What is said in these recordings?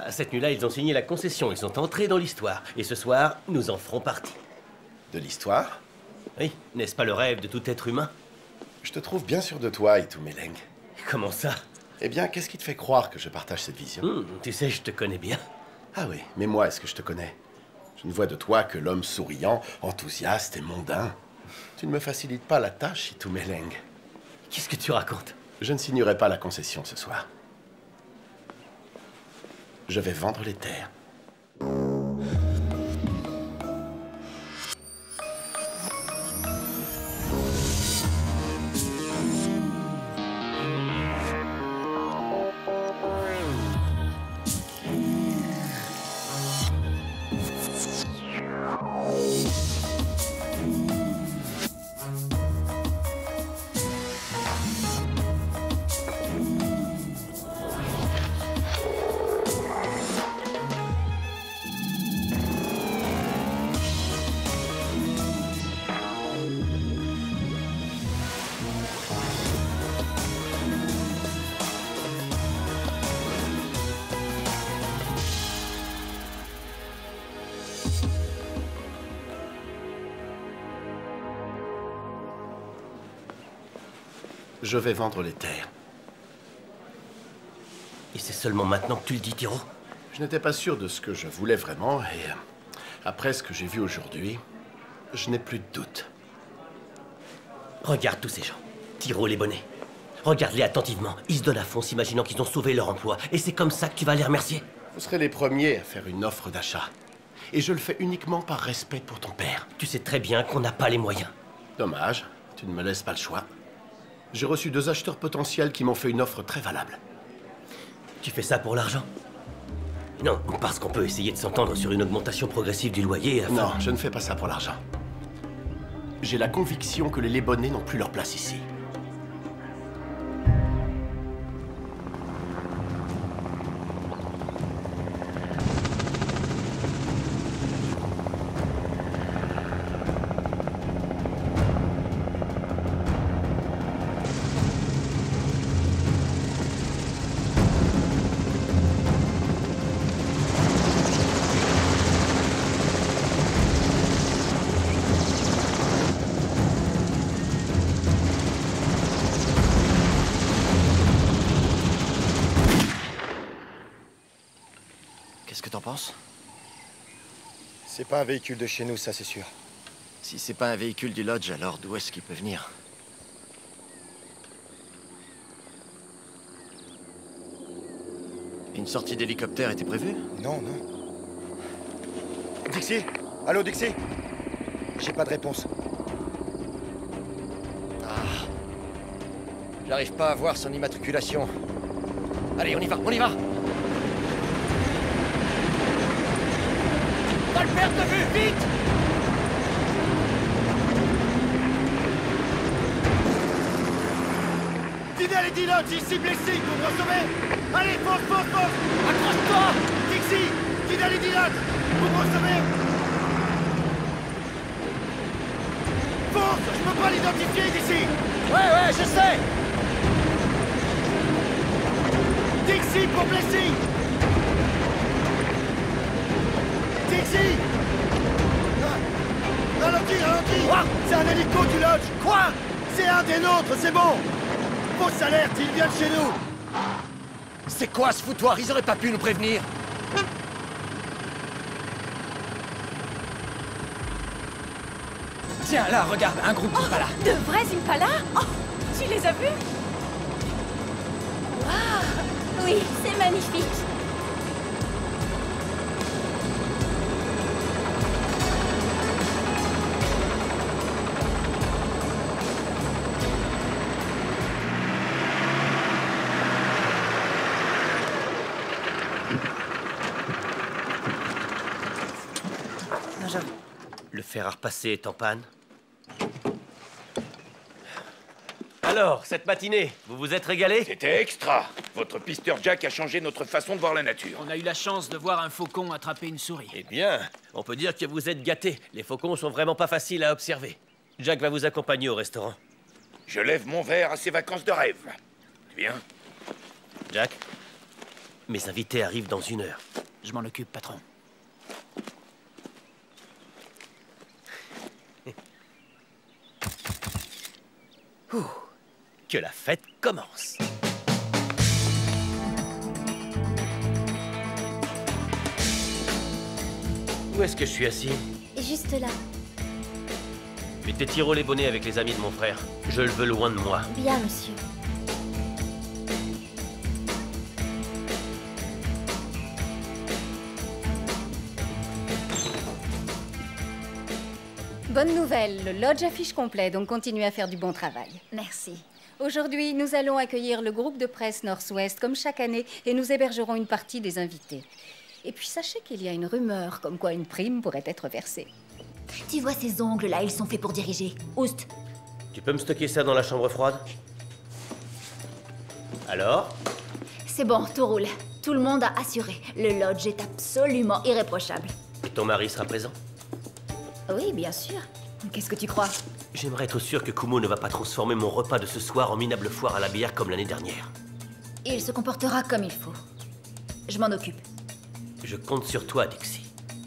cette nuit-là, ils ont signé la concession, ils sont entrés dans l'histoire. Et ce soir, nous en ferons partie. De l'histoire? Oui, n'est-ce pas le rêve de tout être humain? Je te trouve bien sûr de toi, Itumeleng. Comment ça? Eh bien, qu'est-ce qui te fait croire que je partage cette vision? Tu sais, je te connais bien. Ah oui, mais moi, est-ce que je te connais? Je ne vois de toi que l'homme souriant, enthousiaste et mondain. Tu ne me facilites pas la tâche, Itumeleng. Qu'est-ce que tu racontes? Je ne signerai pas la concession ce soir. Je vais vendre les terres. Je vais vendre les terres. Et c'est seulement maintenant que tu le dis, Tiro? Je n'étais pas sûr de ce que je voulais vraiment, et après ce que j'ai vu aujourd'hui, je n'ai plus de doute. Regarde tous ces gens. Tiro les bonnets. Regarde-les attentivement. Ils se donnent à fond, s'imaginant qu'ils ont sauvé leur emploi. Et c'est comme ça que tu vas les remercier. Vous serez les premiers à faire une offre d'achat. Et je le fais uniquement par respect pour ton père. Tu sais très bien qu'on n'a pas les moyens. Dommage, tu ne me laisses pas le choix. J'ai reçu 2 acheteurs potentiels qui m'ont fait une offre très valable. Tu fais ça pour l'argent? Non, parce qu'on peut essayer de s'entendre sur une augmentation progressive du loyer afin... Non, je ne fais pas ça pour l'argent. J'ai la conviction que les Lébonnais n'ont plus leur place ici. Qu'est-ce que t'en penses? C'est pas un véhicule de chez nous, ça c'est sûr. Si c'est pas un véhicule du Lodge, alors d'où est-ce qu'il peut venir? Une sortie d'hélicoptère était prévue? Non, non. Dixie? Allô, Dixie? J'ai pas de réponse. Ah. J'arrive pas à voir son immatriculation. Allez, on y va, on y va! Pas le perdre de vue, vite! Fidèle et Dillon, ici blessé, vous me recevrez! Allez, force, force, force! Accroche-toi! Dixie! Fidèle et Dillon, vous me recevez! Force! Je peux pas l'identifier d'ici! Ouais, je sais! Dixie pour blessé! Dixie! Ralentis, ralentis! Quoi? C'est un hélico du Lodge! Quoi? C'est un des nôtres, c'est bon! Fausse alerte, ils viennent chez nous! C'est quoi ce foutoir? Ils auraient pas pu nous prévenir! Tiens, là, regarde, un groupe d'Impala. De vrais Impala? Oh, tu les as vus? Waouh! Oui, c'est magnifique. Le fer à repasser est en panne. Alors, cette matinée, vous vous êtes régalé? C'était extra. Votre pisteur Jack a changé notre façon de voir la nature. On a eu la chance de voir un faucon attraper une souris. Eh bien, on peut dire que vous êtes gâtés. Les faucons sont vraiment pas faciles à observer. Jack va vous accompagner au restaurant. Je lève mon verre à ces vacances de rêve. Tu viens? Jack? Mes invités arrivent dans 1 heure. Je m'en occupe, patron. Ouh, que la fête commence. Où est-ce que je suis assis? Juste là. Mettez Tiro les bonnets avec les amis de mon frère. Je le veux loin de moi. Bien, monsieur. Bonne nouvelle, le lodge affiche complet, donc continuez à faire du bon travail. Merci. Aujourd'hui, nous allons accueillir le groupe de presse Northwest comme chaque année et nous hébergerons une partie des invités. Et puis sachez qu'il y a une rumeur comme quoi une prime pourrait être versée. Tu vois ces ongles-là, ils sont faits pour diriger. Oust. Tu peux me stocker ça dans la chambre froide? Alors? C'est bon, tout roule. Tout le monde a assuré. Le lodge est absolument irréprochable. Et ton mari sera présent? Oui, bien sûr. Qu'est-ce que tu crois? J'aimerais être sûr que Kumo ne va pas transformer mon repas de ce soir en minable foire à la bière comme l'année dernière. Il se comportera comme il faut. Je m'en occupe. Je compte sur toi, Dixie.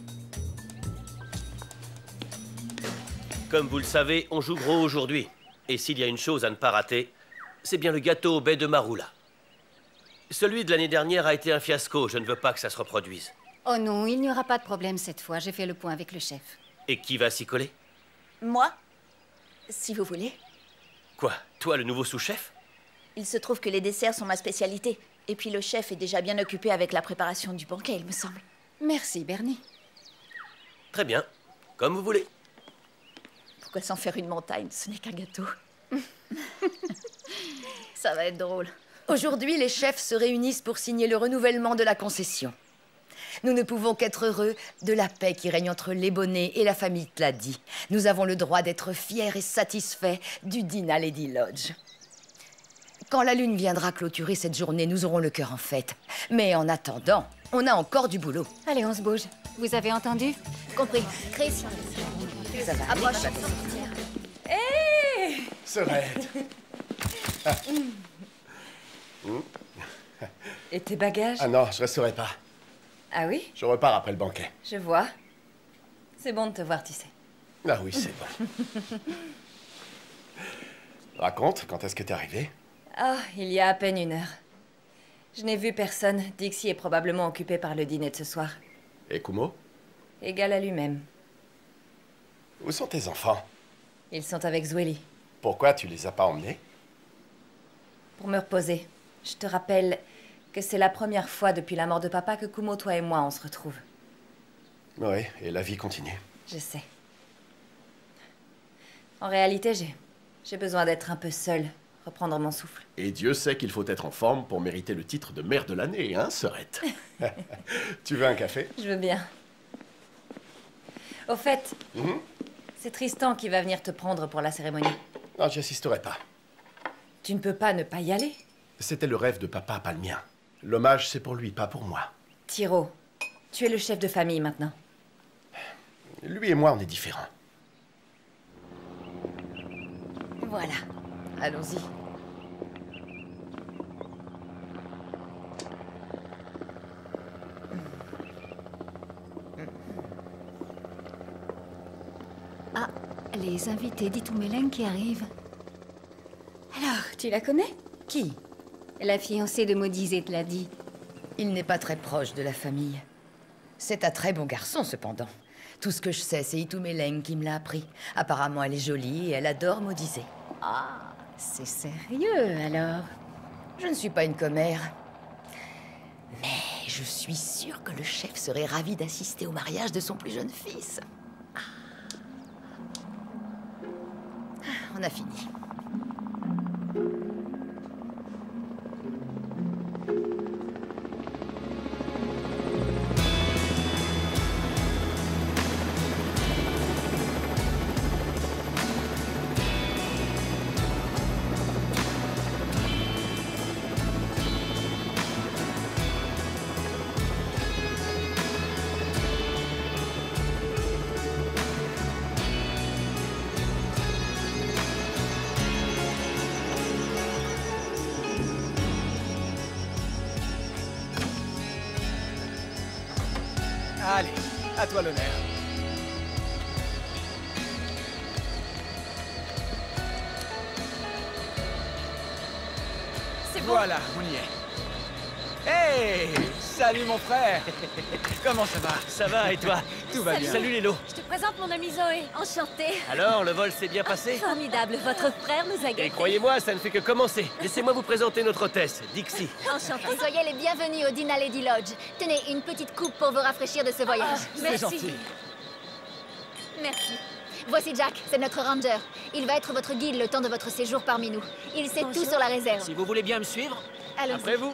Comme vous le savez, on joue gros aujourd'hui. Et s'il y a une chose à ne pas rater, c'est bien le gâteau au baie de Marula. Celui de l'année dernière a été un fiasco, je ne veux pas que ça se reproduise. Oh non, il n'y aura pas de problème cette fois, j'ai fait le point avec le chef. Et qui va s'y coller? Moi? Si vous voulez. Quoi? Toi, le nouveau sous-chef? Il se trouve que les desserts sont ma spécialité. Et puis le chef est déjà bien occupé avec la préparation du banquet, il me semble. Merci, Bernie. Très bien, comme vous voulez. Pourquoi s'en faire une montagne? Ce n'est qu'un gâteau. Ça va être drôle. Aujourd'hui, les chefs se réunissent pour signer le renouvellement de la concession. Nous ne pouvons qu'être heureux de la paix qui règne entre les bonnets et la famille Tladi. Nous avons le droit d'être fiers et satisfaits du Dina Lady Lodge. Quand la lune viendra clôturer cette journée, nous aurons le cœur en fête. Mais en attendant, on a encore du boulot. Allez, on se bouge. Vous avez entendu? Compris. Chris, Ça va aller, approche. ça va sortir. Sorette. Et tes bagages? Ah non, je resterai pas. Ah oui? Je repars après le banquet. Je vois. C'est bon de te voir, tu sais. Ah oui, c'est bon. Raconte, quand est-ce que t'es arrivé? Ah, il y a à peine 1 heure. Je n'ai vu personne. Dixie est probablement occupé par le dîner de ce soir. Et Kumo? Égal à lui-même. Où sont tes enfants? Ils sont avec Zweli. Pourquoi tu les as pas emmenés? Pour me reposer. Je te rappelle que c'est la première fois depuis la mort de papa que Kumo, toi et moi, on se retrouve. Oui, et la vie continue. Je sais. En réalité, j'ai besoin d'être un peu seule, reprendre mon souffle. Et Dieu sait qu'il faut être en forme pour mériter le titre de mère de l'année, hein, Sorette? Tu veux un café? Je veux bien. Au fait, c'est Tristan qui va venir te prendre pour la cérémonie. Non, j'y assisterai pas. Tu ne peux pas ne pas y aller? C'était le rêve de papa, pas le mien. L'hommage, c'est pour lui, pas pour moi. Tiro, tu es le chef de famille maintenant. Lui et moi, on est différents. Voilà. Allons-y. Ah, les invités d'Itumeleng qui arrivent. Alors, tu la connais? Qui? La fiancée de Maudit te l'a dit. Il n'est pas très proche de la famille. C'est un très bon garçon, cependant. Tout ce que je sais, c'est Itumeleng qui me l'a appris. Apparemment, elle est jolie et elle adore Maudizé. Ah, c'est sérieux alors? Je ne suis pas une commère. Mais je suis sûre que le chef serait ravi d'assister au mariage de son plus jeune fils. On a fini. Allez, à toi l'honneur. C'est bon. Voilà, on y est. Hey! Salut mon frère! Comment ça va? Ça va, et toi? Tout va bien. Salut Lélo. Je te présente mon amie Zoé. Enchantée. Alors, le vol s'est bien passé? Formidable. Votre frère nous a Et gâtés. croyez-moi, ça ne fait que commencer. Laissez-moi vous présenter notre hôtesse, Dixie. Enchantée. Soyez les bienvenus au Dina Lady Lodge. Tenez, une petite coupe pour vous rafraîchir de ce voyage. C'est gentil. Merci. Voici Jack, c'est notre ranger. Il va être votre guide le temps de votre séjour parmi nous. Il sait tout sur la réserve. Si vous voulez bien me suivre, Allons-y. Après vous.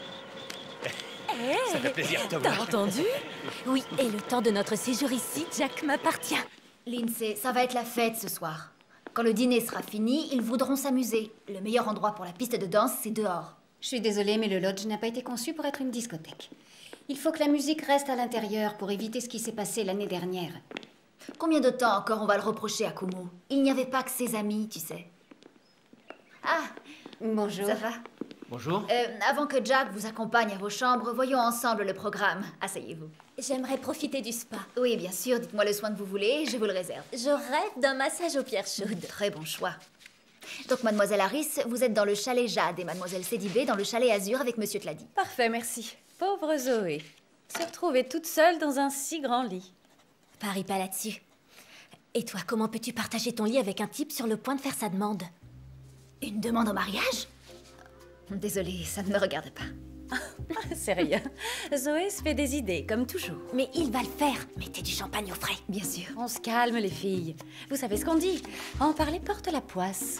Ça fait plaisir de te voir. T'as entendu? Oui, et le temps de notre séjour ici, Jack m'appartient. Lindsay, ça va être la fête ce soir. Quand le dîner sera fini, ils voudront s'amuser. Le meilleur endroit pour la piste de danse, c'est dehors. Je suis désolée, mais le lodge n'a pas été conçu pour être une discothèque. Il faut que la musique reste à l'intérieur pour éviter ce qui s'est passé l'année dernière. Combien de temps encore on va le reprocher à Kumo? Il n'y avait pas que ses amis, tu sais. Ah, Bonjour. ça va? bonjour. Avant que Jack vous accompagne à vos chambres, voyons ensemble le programme. Asseyez-vous. J'aimerais profiter du spa. Oui, bien sûr, dites-moi le soin que vous voulez, je vous le réserve. Je rêve d'un massage aux pierres chaudes. Très bon choix. Donc, mademoiselle Harris, vous êtes dans le chalet Jade et mademoiselle Cédibé dans le chalet Azur avec monsieur Tladi. Parfait, merci. Pauvre Zoé. Se retrouver toute seule dans un si grand lit. Parie pas là-dessus. Et toi, comment peux-tu partager ton lit avec un type sur le point de faire sa demande? Une demande en mariage? Désolée, ça ne me regarde pas. C'est rien. Zoé se fait des idées, comme toujours. Mais il va le faire. Mettez du champagne au frais. Bien sûr. On se calme, les filles. Vous savez ce qu'on dit? En parler porte la poisse.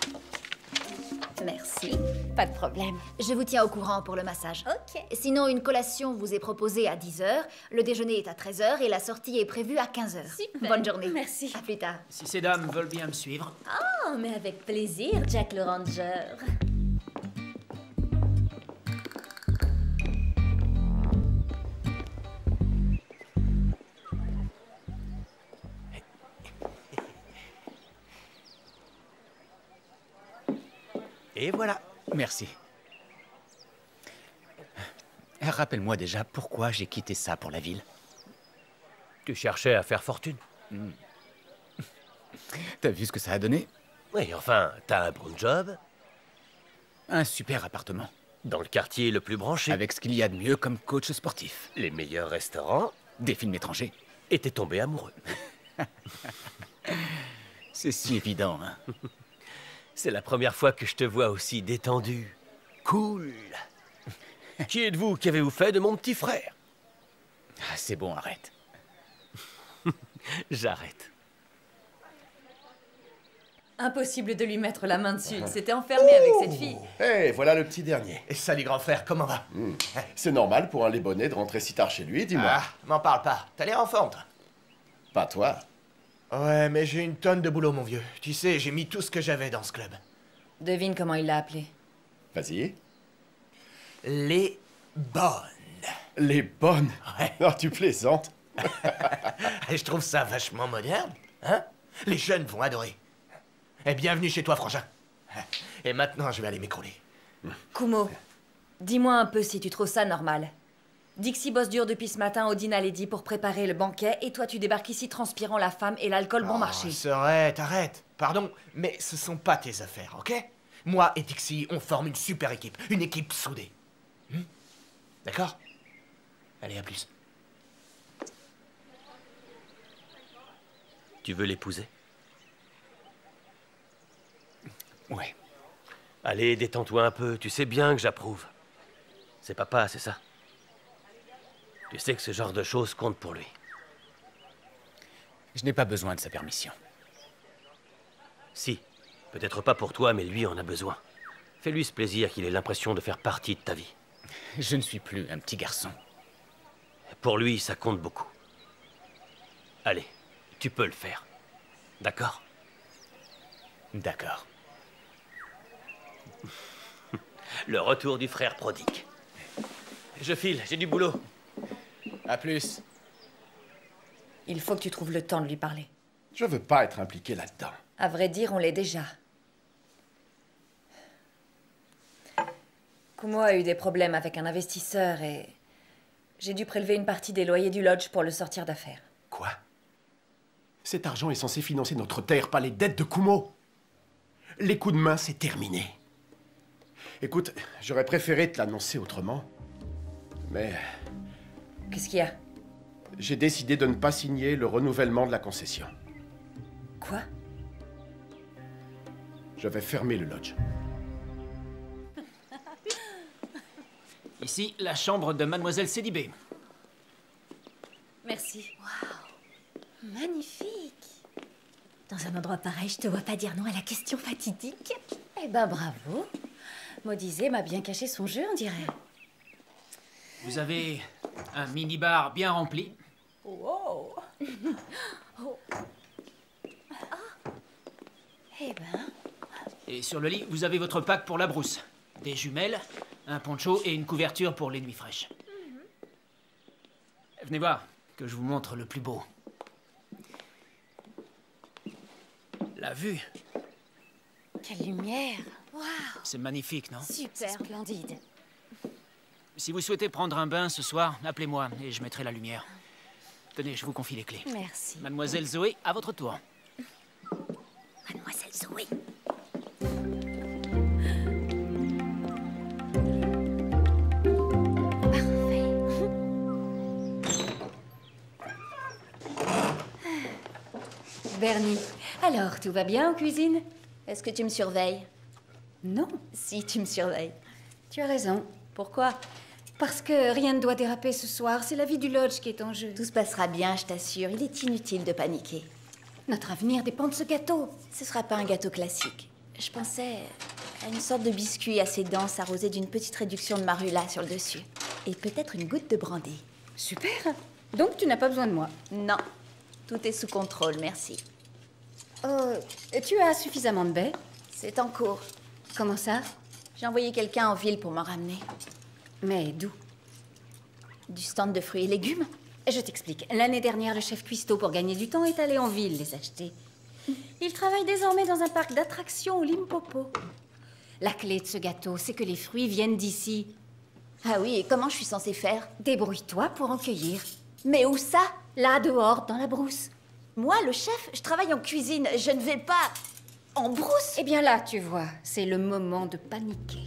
Merci. Pas de problème. Je vous tiens au courant pour le massage. Ok. Sinon, une collation vous est proposée à 10h, le déjeuner est à 13h et la sortie est prévue à 15h. Super. Bonne journée. Merci. À plus tard. Si ces dames veulent bien me suivre. Oh, mais avec plaisir, Jack le Ranger. Et voilà. Merci. Rappelle-moi déjà pourquoi j'ai quitté ça pour la ville. Tu cherchais à faire fortune? T'as vu ce que ça a donné? Oui, enfin, t'as un bon job, Un super appartement. dans le quartier le plus branché, Avec ce qu'il y a de mieux comme coach sportif. les meilleurs restaurants, Des films étrangers. et t'es tombé amoureux. C'est si évident, hein. C'est la première fois que je te vois aussi détendu. Cool. Qui êtes-vous? Qu'avez-vous fait de mon petit frère? Ah, c'est bon, arrête. J'arrête. Impossible de lui mettre la main dessus. Il s'était enfermé avec cette fille. Hé, voilà le petit dernier. Et salut grand frère, comment va? C'est normal pour un Lébonais de rentrer si tard chez lui, dis-moi. Ah, m'en parle pas. T'as l'air en forme, toi. Pas toi. Ouais, mais j'ai une tonne de boulot, mon vieux. Tu sais, j'ai mis tout ce que j'avais dans ce club. Devine comment il l'a appelé. Vas-y. Les bonnes. Les bonnes. Ouais. Oh, tu plaisantes. Et je trouve ça vachement moderne, hein? Les jeunes vont adorer. Et bienvenue chez toi, frangin. Et maintenant, je vais aller m'écrouler. Kumo, dis-moi un peu si tu trouves ça normal. Dixie bosse dur depuis ce matin au Dina Lady pour préparer le banquet et toi tu débarques ici transpirant la femme et l'alcool bon marché. Arrête. Pardon, mais ce sont pas tes affaires, ok? Moi et Dixie, on forme une super équipe. Une équipe soudée. D'accord? Allez, à plus. Tu veux l'épouser? Ouais. Allez, détends-toi un peu. Tu sais bien que j'approuve. C'est papa, c'est ça? Tu sais que ce genre de choses compte pour lui. Je n'ai pas besoin de sa permission. Si. Peut-être pas pour toi, mais lui en a besoin. Fais-lui ce plaisir qu'il ait l'impression de faire partie de ta vie. Je ne suis plus un petit garçon. Pour lui, ça compte beaucoup. Allez, tu peux le faire. D'accord? D'accord. Le retour du frère prodigue. Je file, j'ai du boulot. À plus. Il faut que tu trouves le temps de lui parler. Je veux pas être impliqué là-dedans. À vrai dire, on l'est déjà. Kumo a eu des problèmes avec un investisseur et j'ai dû prélever une partie des loyers du lodge pour le sortir d'affaires. Quoi? Cet argent est censé financer notre terre, pas les dettes de Kumo. Les coups de main, c'est terminé. Écoute, j'aurais préféré te l'annoncer autrement, mais... Qu'est-ce qu'il y a? J'ai décidé de ne pas signer le renouvellement de la concession. Quoi? Je vais fermer le lodge. Ici, la chambre de Mademoiselle Célibé. Merci. Waouh. Magnifique. Dans un endroit pareil, je te vois pas dire non à la question fatidique. Eh ben, bravo. Maudizé m'a bien caché son jeu, on dirait. Vous avez un mini-bar bien rempli. Wow. Oh. Ah. Eh ben... Et sur le lit, vous avez votre pack pour la brousse. Des jumelles, un poncho et une couverture pour les nuits fraîches. Venez voir, que je vous montre le plus beau. La vue. Quelle lumière. Waouh. C'est magnifique, non? Super splendide. Si vous souhaitez prendre un bain ce soir, appelez-moi et je mettrai la lumière. Tenez, je vous confie les clés. Merci. Mademoiselle Zoé, à votre tour. Mademoiselle Zoé. Bernie, alors, tout va bien en cuisine? Est-ce que tu me surveilles? Non. Si, tu me surveilles. Tu as raison. Pourquoi? Parce que rien ne doit déraper ce soir. C'est la vie du lodge qui est en jeu. Tout se passera bien, je t'assure. Il est inutile de paniquer. Notre avenir dépend de ce gâteau. Ce sera pas un gâteau classique. Je pensais à une sorte de biscuit assez dense arrosé d'une petite réduction de marula sur le dessus. Et peut-être une goutte de brandy. Super. Donc tu n'as pas besoin de moi? Non. Tout est sous contrôle, merci. Tu as suffisamment de baies? C'est en cours. Comment ça? J'ai envoyé quelqu'un en ville pour m'en ramener. Mais d'où? Du stand de fruits et légumes. Je t'explique. L'année dernière, le chef cuistot, pour gagner du temps, est allé en ville les acheter. Il travaille désormais dans un parc d'attractions au Limpopo. La clé de ce gâteau, c'est que les fruits viennent d'ici. Ah oui, et comment je suis censée faire? Débrouille-toi pour en cueillir. Mais où ça? Là, dehors, dans la brousse. Moi, le chef, je travaille en cuisine. Je ne vais pas... en brousse? Eh bien là, tu vois, c'est le moment de paniquer.